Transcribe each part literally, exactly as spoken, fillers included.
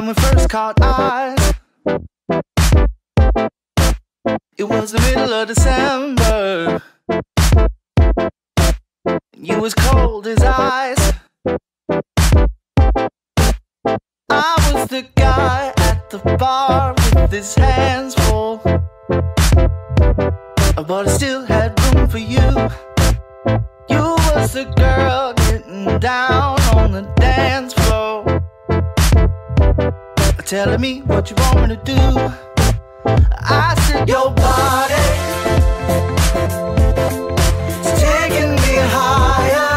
when we first caught eyes. It was the middle of December, and you was cold as ice. I was the guy at the bar with his hands full, but I still had room for you. You was the girl getting down on the dance floor, telling me what you want me to do. I said, your body is taking me higher,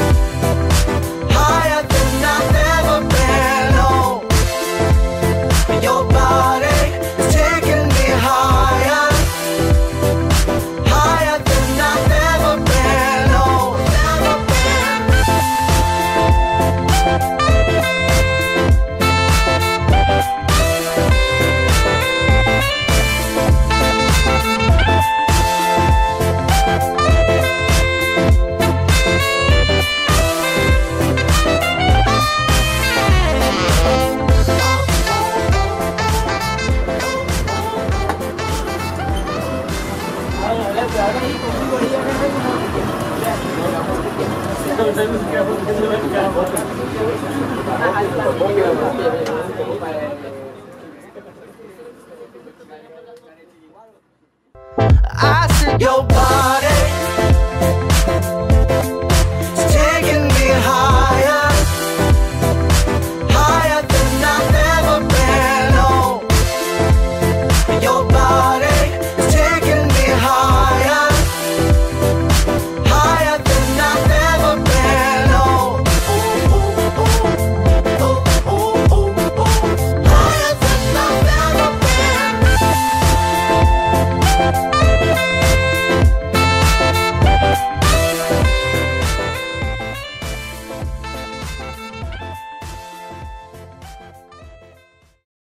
higher than I've ever been. Oh, your body is taking me higher, higher than I've ever been. Oh, never Gracias.